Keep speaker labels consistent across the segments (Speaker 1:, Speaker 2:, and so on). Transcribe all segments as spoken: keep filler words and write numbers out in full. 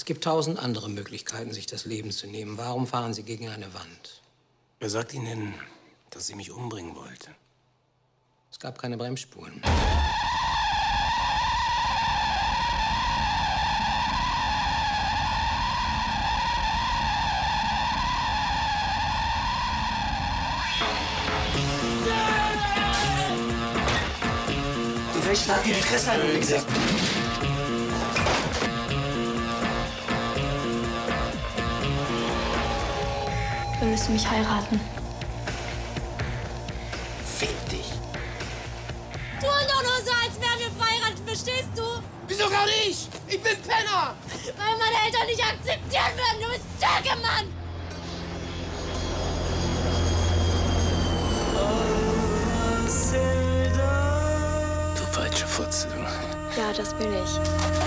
Speaker 1: gibt tausend andere Möglichkeiten, sich das Leben zu nehmen. Warum fahren Sie gegen eine Wand?
Speaker 2: Wer sagt Ihnen, dass sie mich umbringen wollte?
Speaker 1: Es gab keine Bremsspuren.
Speaker 3: Die Rechten hat dir die Fresse eingesetzt.
Speaker 4: Willst du mich heiraten?
Speaker 3: Fick dich.
Speaker 5: Tu doch nur so, als wären wir verheiratet, verstehst du?
Speaker 3: Wieso gar nicht? Ich bin Penner.
Speaker 5: Weil meine Eltern nicht akzeptieren würden, du bist Türke, Mann!
Speaker 2: Du falsche Fotze, du.
Speaker 4: Ja, das bin ich.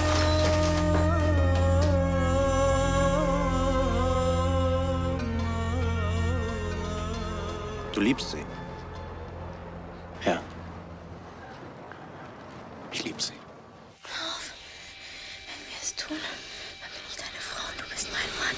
Speaker 2: Du liebst sie? Ja. Ich lieb sie.
Speaker 4: Hör auf. Wenn wir es tun, dann bin ich deine Frau und du bist mein Mann.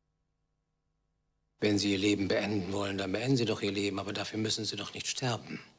Speaker 1: Wenn Sie Ihr Leben beenden wollen, dann beenden Sie doch Ihr Leben, aber dafür müssen Sie doch nicht sterben.